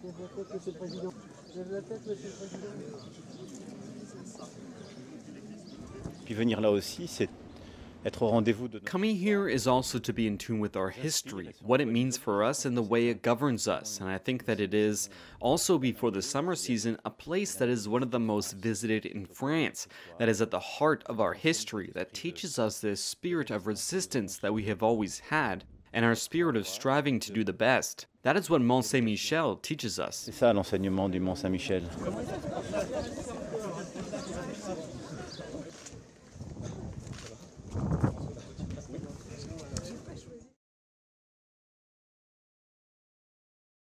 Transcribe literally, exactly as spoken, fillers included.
Puis venir là aussi, c'est être au rendez-vous de. Coming here is also to be in tune with our history, what it means for us and the way it governs us. And I think that it is also, before the summer season, a place that is one of the most visited in France, that is at the heart of our history, that teaches us this spirit of resistance that we have always had, and our spirit of striving to do the best. That is what Mont Saint Michel teaches us. C'est ça l'enseignement du Mont Saint Michel.